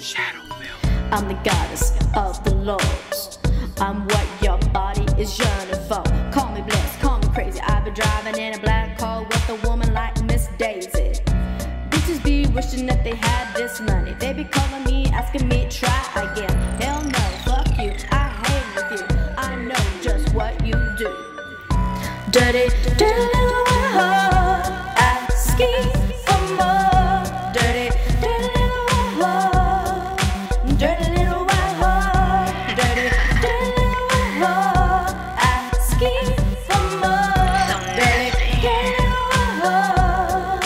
I'm the goddess of the lords. I'm what your body is yearning for. Call me blessed, call me crazy. I've been driving in a black car with a woman like Miss Daisy. Bitches be wishing that they had this money. They be calling me, asking me to try again. Hell no, fuck you, I hang with you. I know just what you do. Dirty, dirty little white whore, asking for more. Dirty, dirty little white whore. Dirty little white whore. Dirty, dirty little white whore, asking for more. Dirty, dirty little white whore.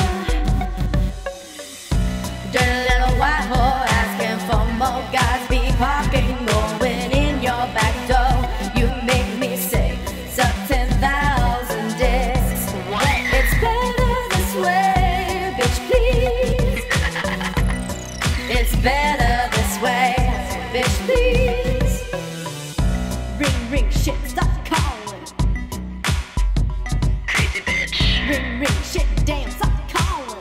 Dirty little white whore asking for more. Guys be parking, going in your back door. You make me sick, suck 10,000 dicks. It's better this way, bitch, please. It's better this way, bitch, please. Ring, ring, shit, stop calling. Crazy bitch. Ring, ring, shit, damn, stop calling.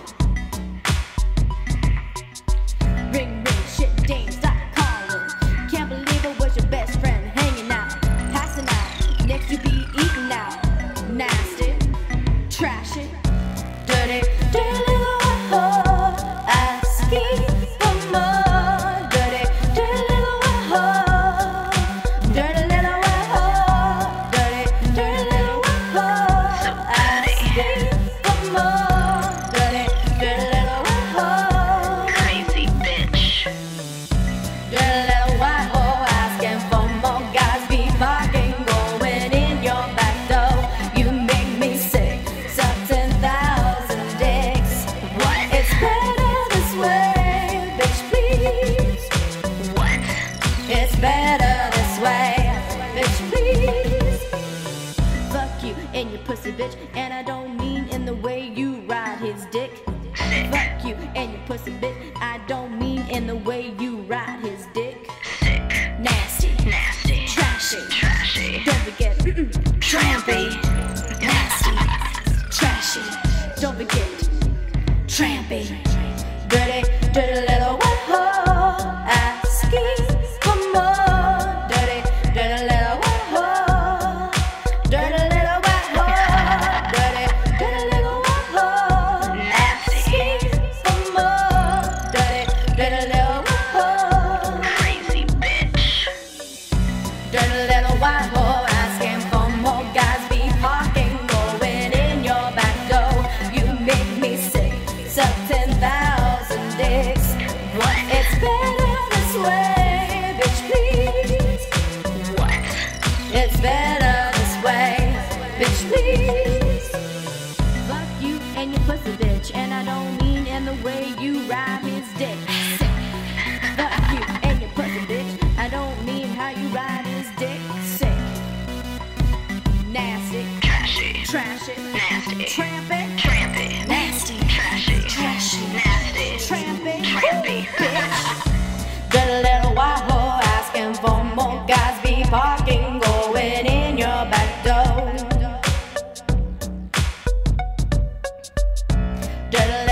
Ring, ring, shit, damn, stop calling. Can't believe it was your best friend hanging out, passing out. Next you be eating out. Nasty, trashy, dirty, dirty little white whore, asking for more. Dirty, dirty little white whore. Dirty little white whore. Dirty, dirty little white whore, asking for more. Dirty, dirty little white whore. Crazy bitch. Dirty little white whore asking for more. Guys be parking, going in your back door. You make me sick, suck 10,000 dicks. What? It's better this way, bitch, please. What? It's better this way, bitch, please. Fuck you and your pussy, bitch, and I don't mean in the way you ride his dick. Sick. Fuck you and your pussy, bitch, I don't mean in the way you ride his dick. Sick. Nasty, Nasty. trashy, Trashy. don't forget, trampy, nasty, trashy, don't forget, trampy, dirty, dirty little white whore, asking for more. Dirty, dirty little white whore, dirty little white whore, dirty, dirty little white whore, asking for more. Dirty, dirty little white whore. Crazy bitch. Dirty little white whore asking for more. Guys be parking, going in your back door. You make me sick, suck 10,000 dicks. What? It's better this way, bitch, please. What? It's better this way, bitch, please. Fuck you and your pussy, bitch, and I don't mean in the way you ride his dick. Sick. Fuck you and your pussy, bitch, I don't mean how you ride his dick. Sick. Nasty, Trashy. trashy, Nasty. trampy, Trampy. nasty, Trashy. trashy, Nasty. trampy, Trampy. bitch. Dirty little white whore asking for more. Guys be parking, going in your back door. Dirty